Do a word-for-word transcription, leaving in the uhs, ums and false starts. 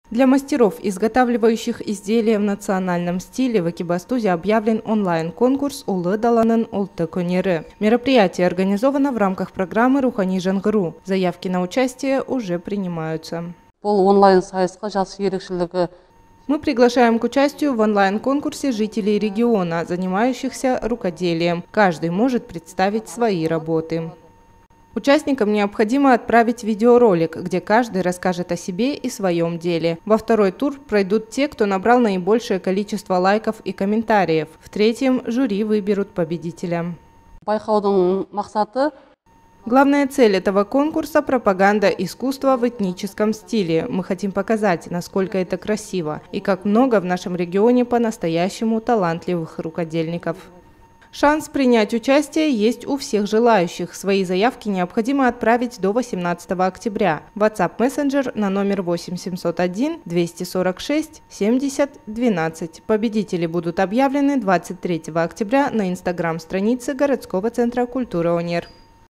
Для мастеров, изготавливающих изделия в национальном стиле, в Экибастузе объявлен онлайн-конкурс «Улы даланын улты көнері». Мероприятие организовано в рамках программы «Рухани жаңғыру». Заявки на участие уже принимаются. Мы приглашаем к участию в онлайн-конкурсе жителей региона, занимающихся рукоделием. Каждый может представить свои работы. Участникам необходимо отправить видеоролик, где каждый расскажет о себе и своем деле. Во второй тур пройдут те, кто набрал наибольшее количество лайков и комментариев. В третьем жюри выберут победителя. Главная цель этого конкурса – пропаганда искусства в этническом стиле. Мы хотим показать, насколько это красиво и как много в нашем регионе по-настоящему талантливых рукодельников. Шанс принять участие есть у всех желающих. Свои заявки необходимо отправить до восемнадцатого октября. WhatsApp мессенджер на номер восемь семьсот один двести сорок шесть семьдесят двенадцать. Победители будут объявлены двадцать третьего октября на инстаграм-странице городского центра культуры ОНЕР.